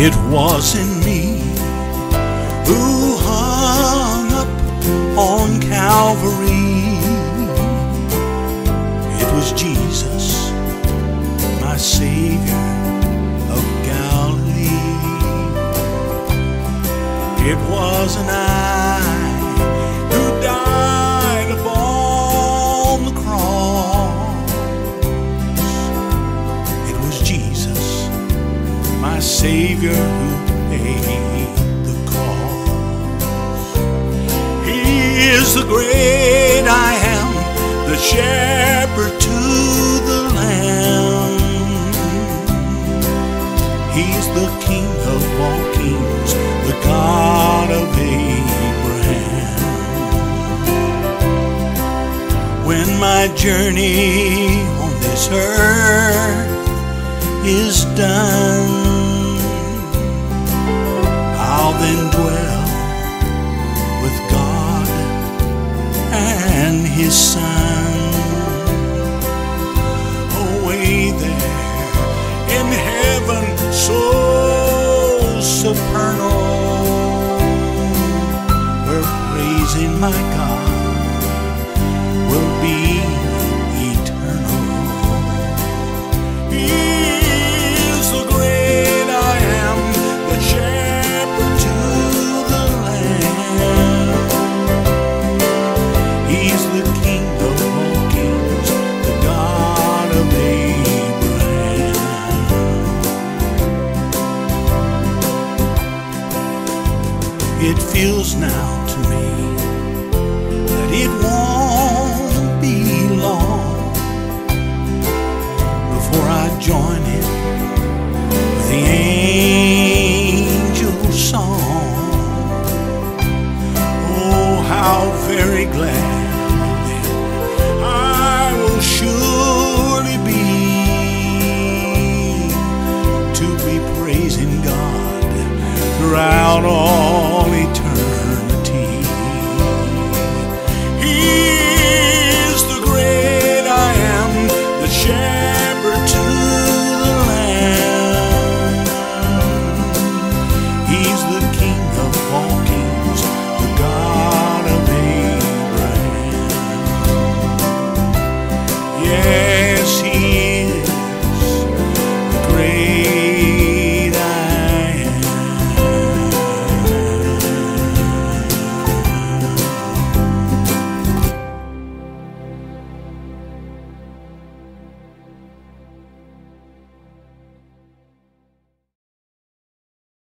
It wasn't me who hung up on Calvary. It was Jesus, my Savior of Galilee. It wasn't I who died upon the cross. It was Jesus, my Savior, who paid the cost. He is the great I am, the shepherd to the lamb. He's the King of all kings, the God of Abraham. When my journey on this earth is done, I'll then dwell with God and His Son. Away there in heaven so supernal, where praising my God will be eternal. He is the great I am, the shepherd to the lamb. He's the King of all kings, the God of Abraham. It feels now to me that it won't be long before I join it with the angel song. Oh, how very glad